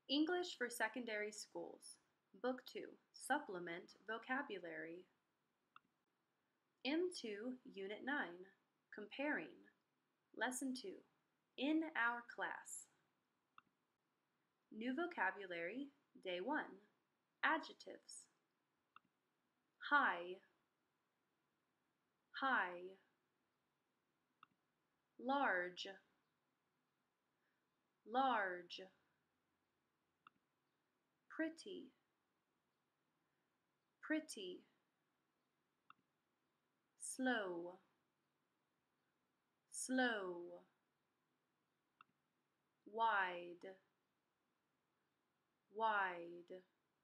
English for Secondary Schools, Book 2, Supplement Vocabulary. Into Unit 9, Comparing. Lesson 2, In Our Class. New Vocabulary, Day 1, Adjectives. High, high. Large, large. Pretty, pretty. Slow, slow. Wide, wide.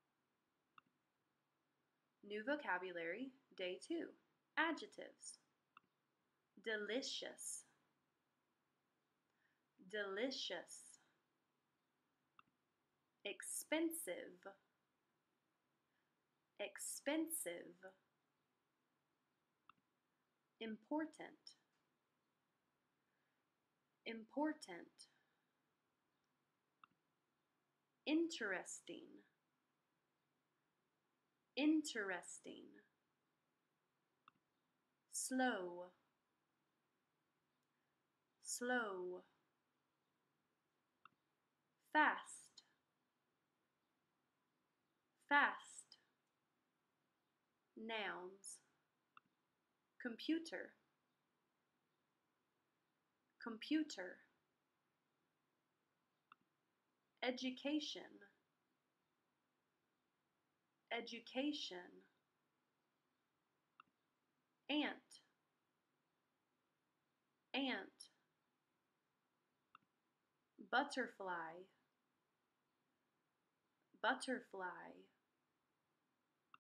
New Vocabulary, Day 2, Adjectives. Delicious, delicious. Expensive, expensive. Important, important. Interesting, interesting. Slow, slow. Fast, fast. Nouns. Computer, computer. Education, education. Ant, ant. Butterfly, butterfly.